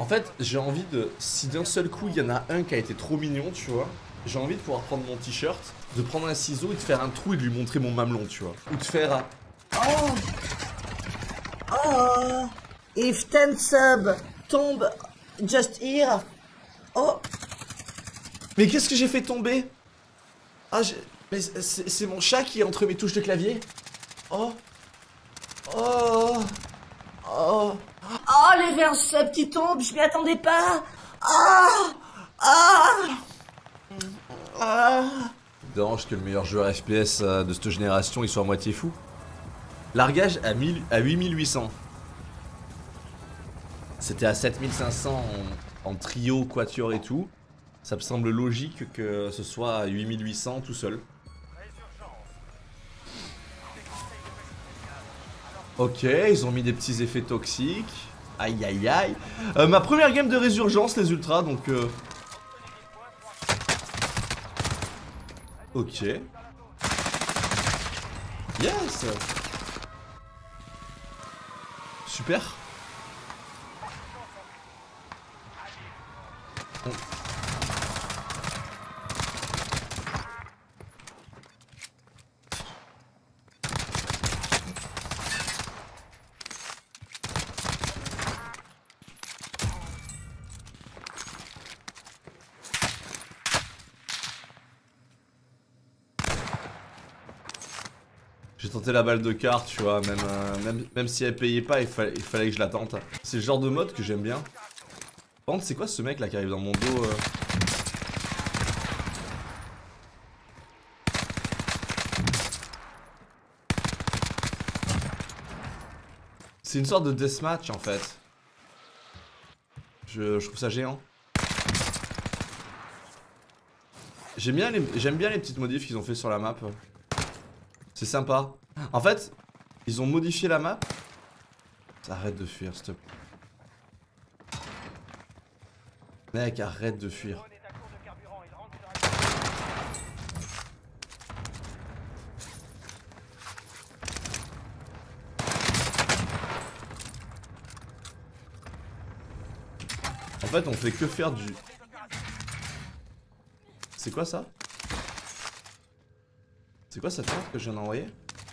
En fait, j'ai envie de... Si d'un seul coup, il y en a un qui a été trop mignon, tu vois, j'ai envie de pouvoir prendre mon t-shirt, de prendre un ciseau et de faire un trou et de lui montrer mon mamelon, tu vois. Ou de faire un... Oh! Oh! If 10 sub tombe just here. Oh! Mais qu'est-ce que j'ai fait tomber? Ah, mais c'est mon chat qui est entre mes touches de clavier. Oh! Oh! Oh! Oh, les 20 subs qui tombent, je m'y attendais pas! Ah! Ah! Ah! Dérange que le meilleur joueur FPS de cette génération il soit à moitié fou. Largage à 8800. C'était à 7500 en trio, quatuor et tout. Ça me semble logique que ce soit à 8800 tout seul. Ok, ils ont mis des petits effets toxiques. Aïe aïe aïe. Ma première game de résurgence les ultras donc... Ok. Yes. Super. J'ai tenté la balle de carte, tu vois, même si elle payait pas, il fallait que je la tente. C'est le genre de mode que j'aime bien. Par contre, c'est quoi ce mec là qui arrive dans mon dos C'est une sorte de deathmatch en fait. Je trouve ça géant. J'aime bien les petites modifs qu'ils ont fait sur la map. C'est sympa. En fait, ils ont modifié la map. Arrête de fuir, s'il te plaît. Mec, arrête de fuir. En fait, on fait que faire du... C'est quoi ça? C'est quoi cette carte que je viens d'envoyer?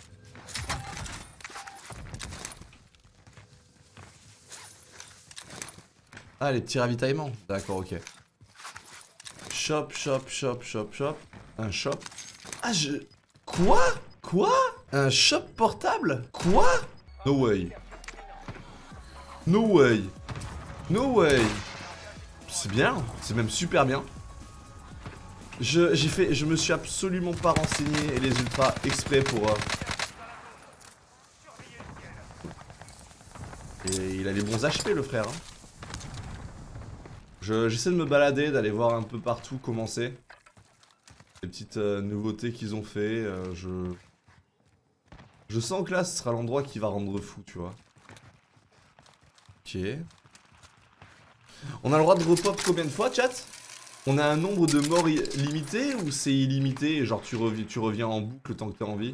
Ah, les petits ravitaillements. D'accord, ok. Shop, shop, shop, shop, shop. Un shop. Ah, Quoi? Quoi? Un shop portable? Quoi? No way. No way. No way. C'est bien. C'est même super bien. Je me suis absolument pas renseigné et les ultras exprès pour... Et il a les bons HP le frère. Hein. J'essaie de me balader, d'aller voir un peu partout comment c'est. Les petites nouveautés qu'ils ont fait. Je sens que là ce sera l'endroit qui va rendre fou, tu vois. Ok. On a le droit de repop combien de fois, chat? On a un nombre de morts limité ou c'est illimité et genre tu reviens en boucle tant que t'as envie?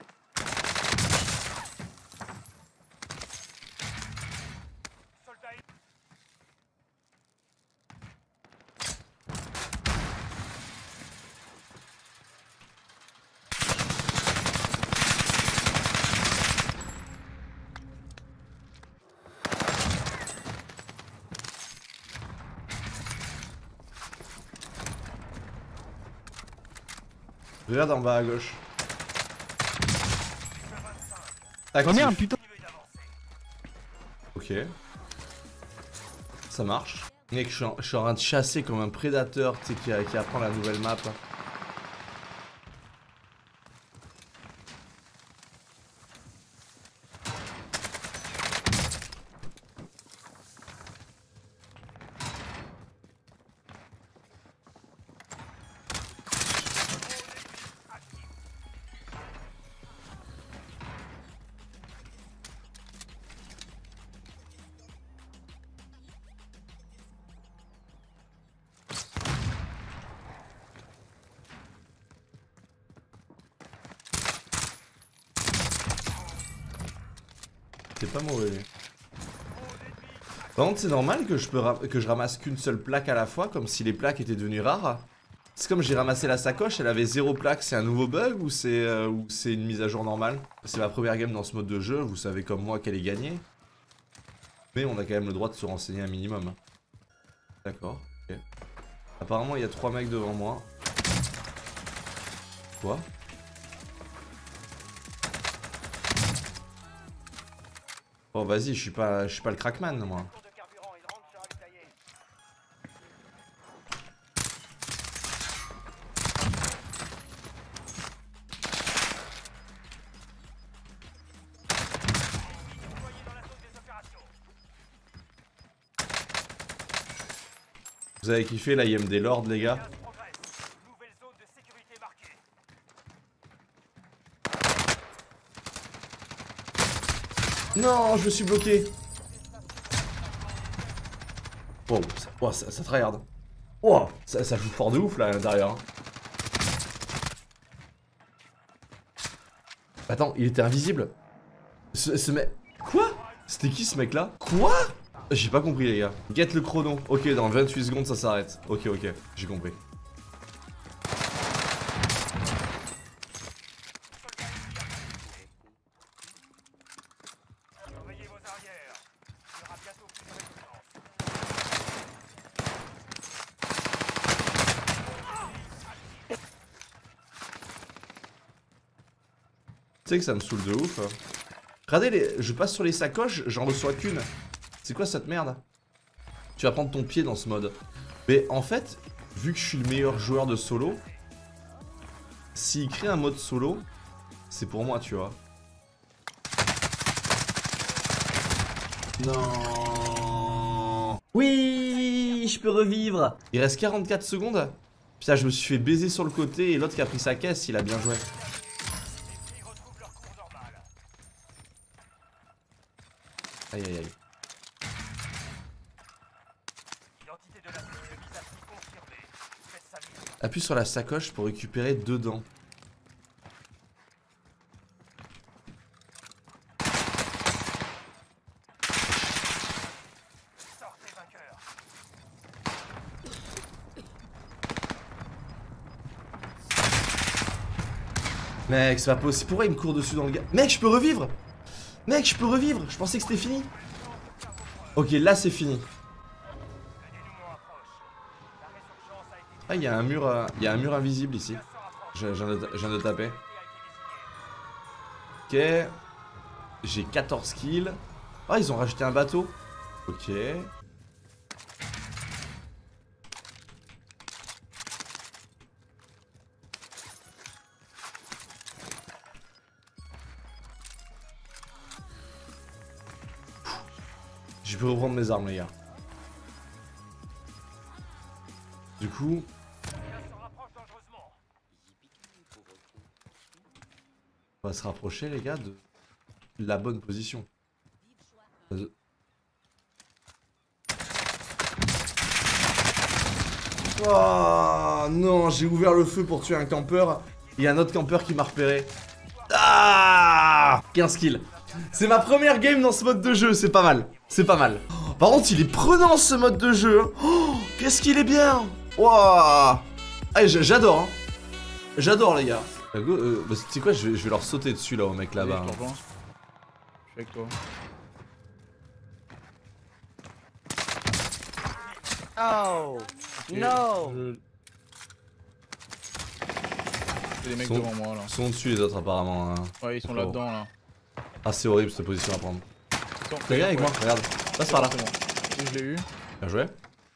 Regarde en bas à gauche. Actif. Oh merde, putain. Ok. Ça marche. Mec, je suis en train de chasser comme un prédateur, tu sais, qui apprend la nouvelle map. C'est pas mauvais. Par contre, c'est normal que je ramasse qu'une seule plaque à la fois, comme si les plaques étaient devenues rares. C'est comme j'ai ramassé la sacoche, elle avait 0 plaque, c'est un nouveau bug ou c'est une mise à jour normale? C'est ma première game dans ce mode de jeu, vous savez comme moi qu'elle est gagnée. Mais on a quand même le droit de se renseigner un minimum. D'accord, ok. Apparemment il y a 3 mecs devant moi. Quoi? Oh vas-y, je suis pas le crackman moi. Vous avez kiffé la IM des Lords les gars? Non, je me suis bloqué. Oh, ça tryhard. Oh, ça joue fort de ouf là à l'intérieur. Attends, il était invisible. Ce mec... Quoi? C'était qui ce mec là? Quoi? J'ai pas compris les gars. Get le chrono. Ok, dans 28 secondes ça s'arrête. Ok, j'ai compris. Tu sais que ça me saoule de ouf. Regardez, je passe sur les sacoches, j'en reçois qu'une. C'est quoi cette merde? Tu vas prendre ton pied dans ce mode. Mais en fait, vu que je suis le meilleur joueur de solo, s'il crée un mode solo, c'est pour moi, tu vois. Non. Oui, je peux revivre. Il reste 44 secondes. Putain, je me suis fait baiser sur le côté et l'autre qui a pris sa caisse, il a bien joué. Aïe aïe aïe. Appuie sur la sacoche pour récupérer 2 dents. Mec, c'est pas possible. Pourquoi il me court dessus dans le gars? Mec, je peux revivre! Mec, je peux revivre! Je pensais que c'était fini. Ok, là c'est fini. Ah, il y a un mur invisible ici. Je viens de taper. Ok. J'ai 14 kills. Ah, ils ont rajouté un bateau. Ok. Je peux reprendre mes armes, les gars. Du coup... on va se rapprocher, les gars, de la bonne position. Oh non, j'ai ouvert le feu pour tuer un campeur. Il y a un autre campeur qui m'a repéré. Ah, 15 kills. C'est ma première game dans ce mode de jeu, c'est pas mal. C'est pas mal. Par contre, il est prenant ce mode de jeu. Oh, qu'est-ce qu'il est bien. Waouh. Ah, j'adore. Hein. J'adore, les gars. Bah, tu sais quoi, je vais leur sauter dessus là au mec là-bas. Je suis avec toi. Oh no. C'est des mecs devant moi là. Ils sont dessus les autres apparemment. Hein. Ouais, ils sont là-dedans là. Ah, c'est horrible cette position à prendre. T'es Viens avec moi, regarde. Passe par là. Bon. Je l'ai eu. Bien joué.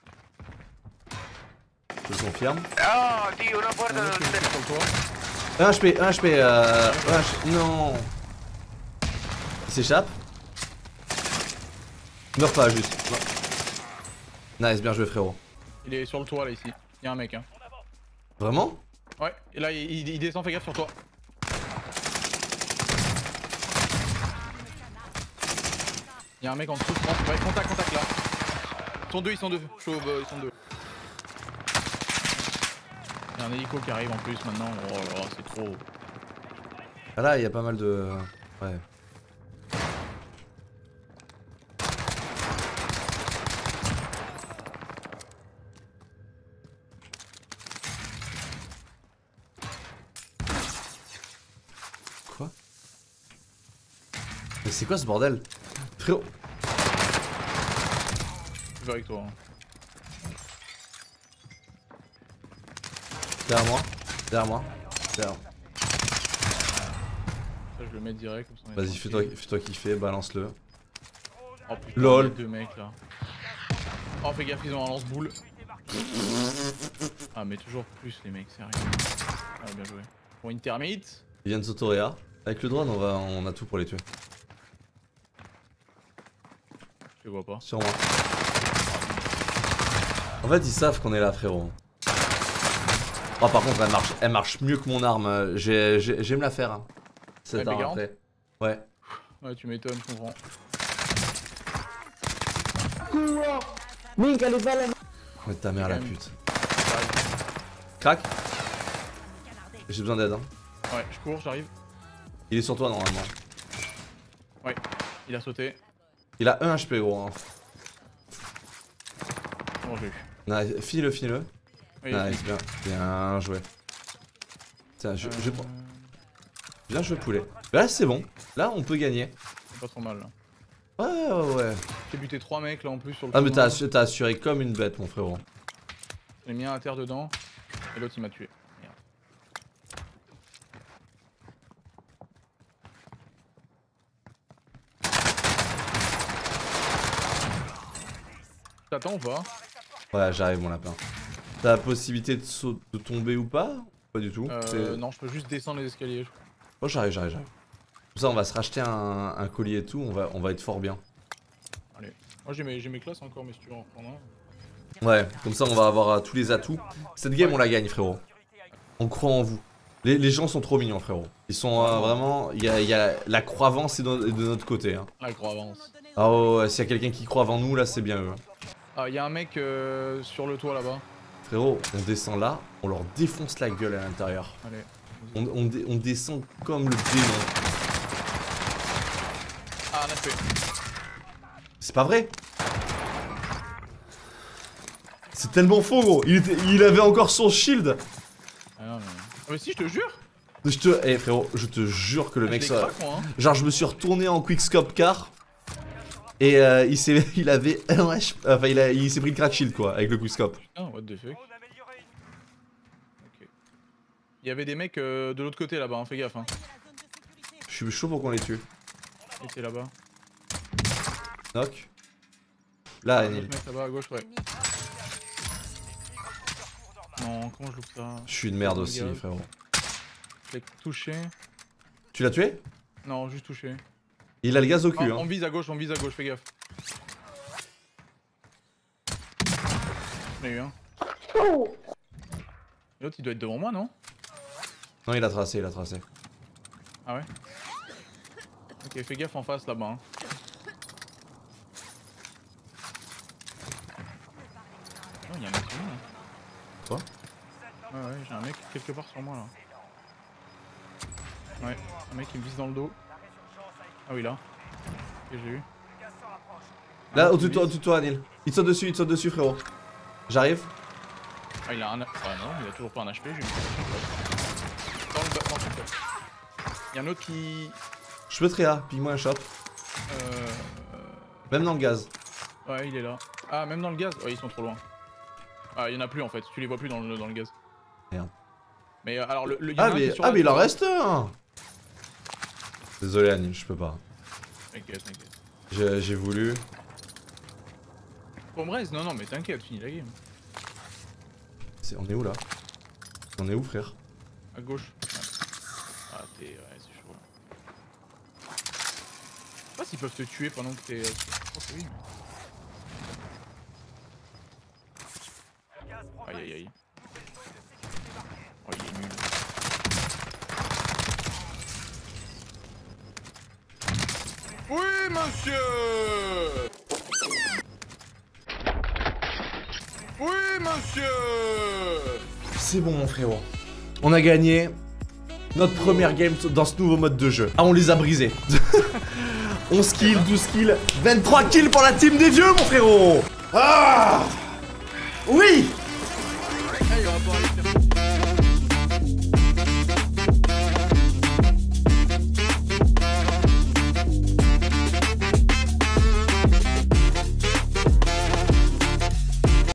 Je le confirme. Oh, Dio, una porta Un non autre qui est sur le toit. 1 HP, 1 HP, non. Il s'échappe. Meurs pas juste. Non. Nice, bien joué frérot. Il est sur le toit là ici. Il y a un mec hein. Vraiment? Ouais, et là il descend, fais gaffe sur toi. Il y a un mec en dessous, je pense. Ouais, contact là. Ils sont deux, ils sont deux. Chauve, ils sont deux. Il y a un hélico qui arrive en plus maintenant. Oh là là, c'est trop. Ah là, il y a pas mal de... Ouais. Mais c'est quoi ce bordel? Frérot. Je vais avec toi. Hein. Derrière moi. Derrière moi. Derrière. Ça, je le mets direct. Vas-y, fais-toi kiffer, balance-le. Oh putain, LOL. il y a deux mecs là. Oh, fais gaffe, ils ont un lance-boule. Ah, mais toujours plus les mecs, sérieux. Ah, bien joué. Bon, intermite. Ils viennent s'autoréa. Avec le drone, on a tout pour les tuer. Je les vois pas. Sur moi. En fait, ils savent qu'on est là, frérot. Oh, par contre, elle marche mieux que mon arme. J'aime la faire. Hein. Cette arme après. Ouais. Ouais, tu m'étonnes, je comprends. Ouais, ta mère la pute. Crac. J'ai besoin d'aide. Hein. Ouais, je cours, j'arrive. Il est sur toi normalement. Ouais, il a sauté. Il a 1 HP gros. Hein. Bon, j'ai eu. Nice. Finis-le. Oui, Nice, bien joué. Tiens, je prends. Bien joué poulet. Là c'est bon. Là on peut gagner. c'est pas trop mal là. Ouais. J'ai buté 3 mecs là en plus sur le Ah mais tournoi. t'as assuré comme une bête mon frérot. J'ai mis un à terre dedans. Et l'autre il m'a tué. Merde. T'attends ou pas? Ouais j'arrive mon lapin. T'as la possibilité de tomber ou pas? Pas du tout. Non, je peux juste descendre les escaliers. Oh j'arrive. Comme ça on va se racheter un collier et tout, on va être fort bien. Allez. Moi j'ai mes classes encore, mais si tu veux en reprendre un. Ouais, comme ça on va avoir tous les atouts. Cette game on la gagne frérot. On croit en vous. Les gens sont trop mignons frérot. Ils sont vraiment... Il y a la croyance est de notre côté. Hein. La croix avance. Ah ouais, s'il y a quelqu'un qui croit avant nous là c'est bien eux. Ah, il y a un mec sur le toit là-bas. Frérot, on descend là, on leur défonce la gueule à l'intérieur. Allez. On descend comme le démon. Ah, un HP. C'est pas vrai. C'est tellement faux gros. Il avait encore son shield. Ah non, mais... Ah, mais si, je te jure. Eh frérot, je te jure que le mec je ça... craque, moi, hein. Genre je me suis retourné en quickscope car. Et il avait un HP... Enfin il s'est pris le crack shield quoi, avec le quickscope. Putain, what the fuck. Ok. Il y avait des mecs de l'autre côté là-bas, hein, fais gaffe. Hein. Je suis chaud pour qu'on les tue. Ils étaient là-bas. Knock. Là, Ah, Anil. l'autre mec là-bas à gauche, ouais. Non, comment je loupe ça? Je suis une merde Oh, aussi, regarde. frérot. Je l'ai touché. Tu l'as tué? Non, juste touché. Il a le gaz au Ah, cul, hein. on vise à gauche, fais gaffe. J'en ai eu un. L'autre il doit être devant moi, non? Non, il a tracé. Ah ouais? Ok, fais gaffe en face là-bas. Hein. Oh, il y a un mec sur moi là. Quoi? Ouais, j'ai un mec quelque part sur moi là. Ouais, un mec qui me vise dans le dos. Ah oui, là. Ok, j'ai eu. Là, Ah, au-dessus de toi, Anil. Il te saute dessus, frérot. J'arrive. Ah, il a un. Ah non, il a toujours pas un HP, j'ai mis dans le bas, dans le top. Il y a un autre qui. Je peux te réa, pique-moi un shot. Même dans le gaz. Ouais, il est là. Ah, même dans le gaz? Ouais, ils sont trop loin. Ah, il y en a plus en fait, tu les vois plus dans le gaz. Merde. Mais alors, il y en a Ah, un qui est mais, sur la il en tour. reste un. Désolé, Anil, je peux pas. T'inquiète. J'ai voulu. Pour me reste, non, mais t'inquiète, finis la game. On est où là? On est où, frère? À gauche. Ouais. Ah, ouais, c'est chaud. Je sais pas s'ils peuvent te tuer pendant que t'es. Je pense que oui. Aïe. Oh, il est nul. Oui, monsieur! Oui, monsieur! C'est bon, mon frérot. On a gagné notre première game dans ce nouveau mode de jeu. Ah, on les a brisés. 11 kills, 12 kills, 23 kills pour la team des vieux, mon frérot. Ah! Oui!